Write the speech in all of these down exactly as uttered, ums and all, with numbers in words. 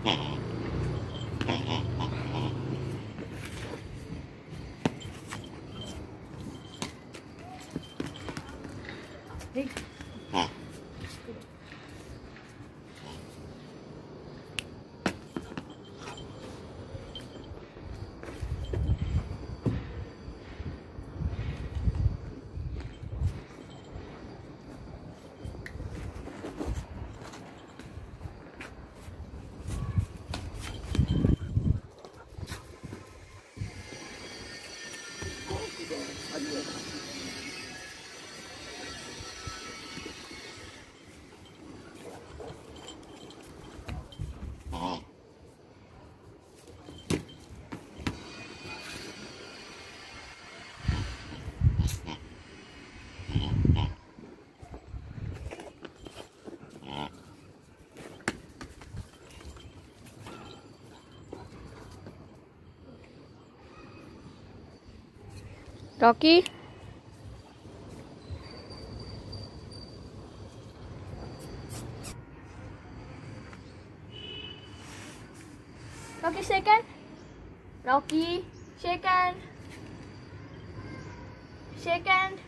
Hey. Rocky. Rocky, second. Rocky, shake hand. Shake hand.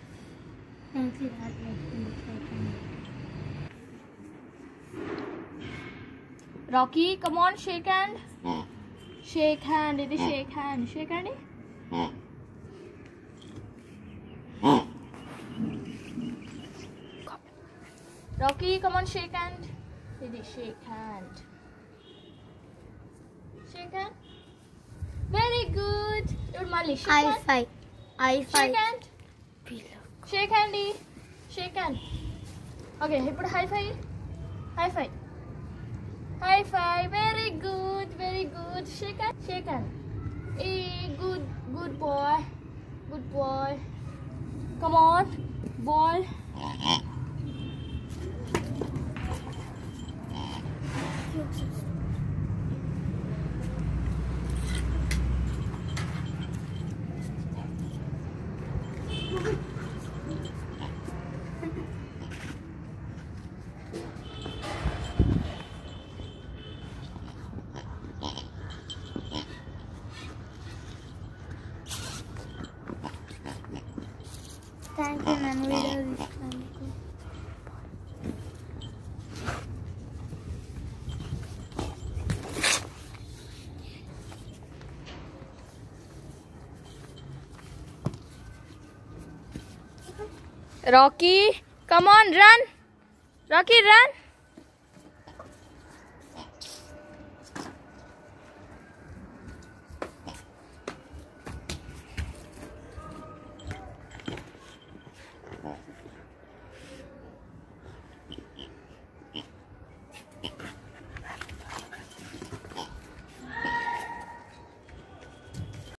Rocky, come on, shake hand. Shake hand, Didi, shake hand. Shake hand. Rocky, come on, shake hand. Didi, shake hand. Shake hand. Very good. Your Mali, shake High hand. five. High five. Shake hand. Shake hand, Dee. Shake hand. Okay, he put high five. High five. High five. Very good. Very good. Shake hand. Shake hand. Hey, good. Good boy. Good boy. Come on. Ball. Thank you, man. We love this. Rocky, come on, run. Rocky, run.